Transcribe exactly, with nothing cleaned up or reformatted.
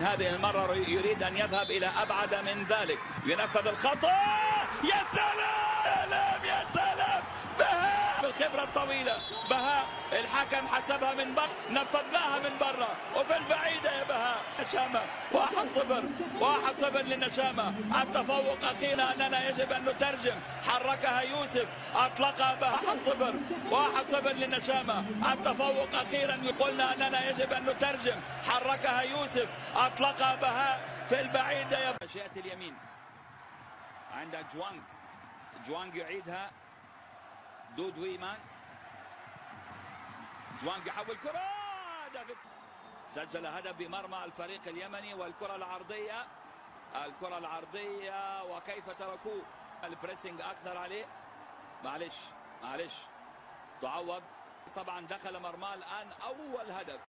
هذه المرة يريد أن يذهب إلى أبعد من ذلك، ينفذ الخطأ. يا سلام يا سلام، بهاء بالخبرة الطويلة، بهاء الحكم حسبها من برا، نفذناها من برا وفي البعيدة يا بهاء. نشامة واحد صفر، واحد صفر للنشامة. التفوق أخيرا أننا يجب أن نترجم، حركها يوسف، أطلقها بهاء. واحد صفر، واحد صفر للنشامة. التفوق أخيرا، قلنا أننا يجب أن نترجم، حركها يوسف، أطلقها بهاء في البعيدة يا جهة اليمين. عندك جوانج، جوانج يعيدها، دود ويمان، جوانج يحول كرة، دافيد سجل هدف بمرمى الفريق اليمني. والكرة العرضية، الكرة العرضية وكيف تركوه، البريسنج أكثر عليه. معلش معلش تعوض، طبعا دخل مرمى الآن أول هدف.